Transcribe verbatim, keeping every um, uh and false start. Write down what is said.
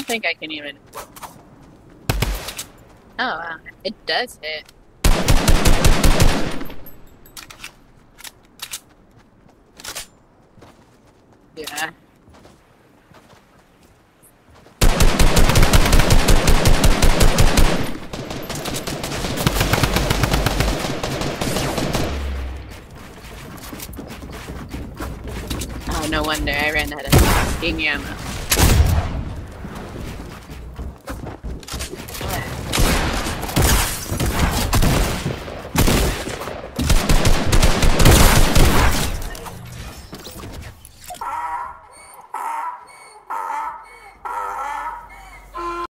think I can even... Oh, wow. It does hit. Yeah. Oh, no wonder I ran out of fucking ammo.